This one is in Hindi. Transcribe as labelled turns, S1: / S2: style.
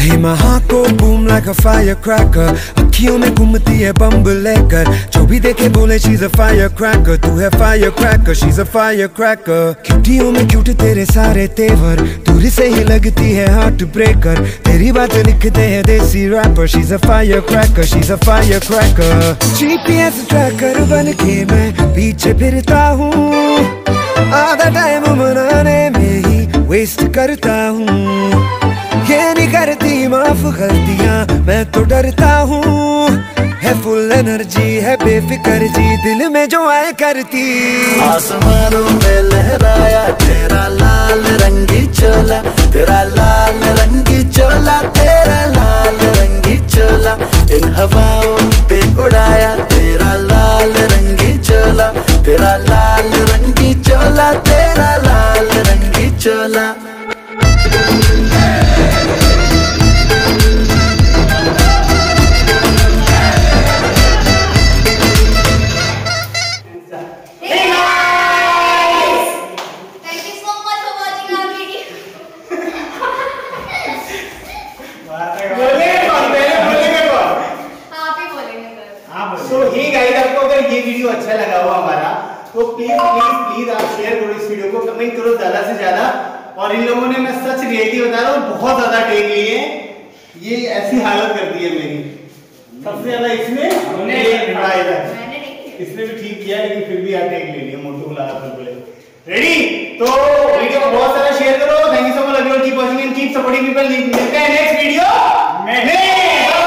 S1: Maha go boom like a firecracker. अखियों में घूमती है बम्ब लेकर, जो भी देखे बोले she's a firecracker. तू है firecracker, she's a firecracker. क्यूटियों में क्यूट तेरे सारे तेवर, दूर से ही लगती है हार्ट ब्रेकर. तेरी बातें लिखते हैं देसी rapper. She's a firecracker, she's a firecracker. GPS tracker बन के मैं पीछे फिरता हूँ, आधा टाइम मनाने में ही वेस्ट करता हूँ. ये नहीं करती माफ गलतियाँ, मैं तो डरता हूँ. है फुल एनर्जी है बेफिक्र जी, दिल में जो आए करती.
S2: आसमानों में लहराया तेरा लाल रंगी चोला, तेरा लाल रंगी चोला, तेरा लाल रंगी चोला. इन हवाओं पे उड़ाया तेरा लाल रंगी चोला, तेरा लाल रंगी चोला, तेरा लाल रंगी चोला.
S3: ये वीडियो अच्छा लगा हो हमारा तो प्लीज प्लीज प्लीज आप शेयर करो इस वीडियो को, कमेंट करो ज्यादा से ज्यादा. और इन लोगों ने, मैं सच रियलिटी बता रहा हूँ, बहुत ज्यादा टेक लिए. ये ऐसी हालत कर दी है मेरी. सबसे ज्यादा इसने इसने भी ठीक किया, लेकिन फिर भी यार टेक ले लिया. मोटू को लगा बोले रेडी. तो वीडियो को बहुत सारा शेयर करो. Thank you so much everyone. Keep watching and keep supporting people. मिलते हैं नेक्स्ट वीडियो में.